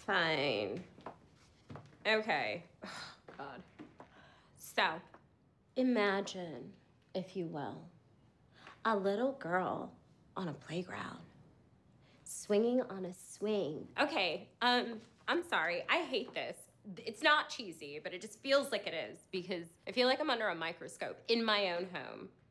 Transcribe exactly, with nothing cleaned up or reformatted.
Fine. Okay. Oh, God. So, imagine, if you will, a little girl on a playground, swinging on a swing. Okay, um, I'm sorry. I hate this. It's not cheesy, but it just feels like it is because I feel like I'm under a microscope in my own home.